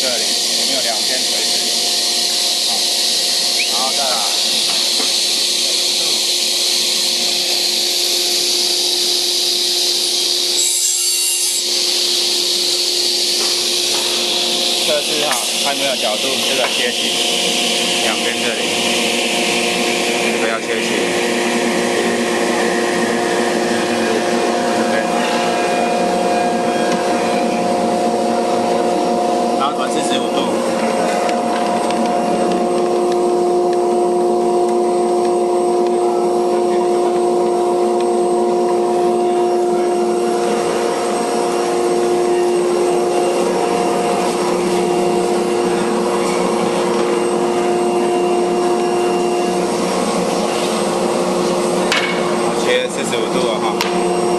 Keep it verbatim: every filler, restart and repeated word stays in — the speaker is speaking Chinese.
这里，我们有两边垂直，好，然后再来这是哈，还没有角度，这个切起，两边这里，这个要切起。 四十五度，切四十五度了哈。